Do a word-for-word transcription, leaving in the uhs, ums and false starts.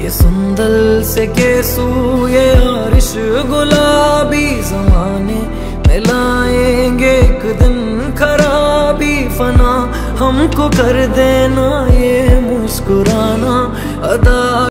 ये सुंदल से केसू ये आरिश गुलाबी ज़माने में लाएंगे एक दिन खराबी फना। हमको कर देना ये मुस्कुराना अदा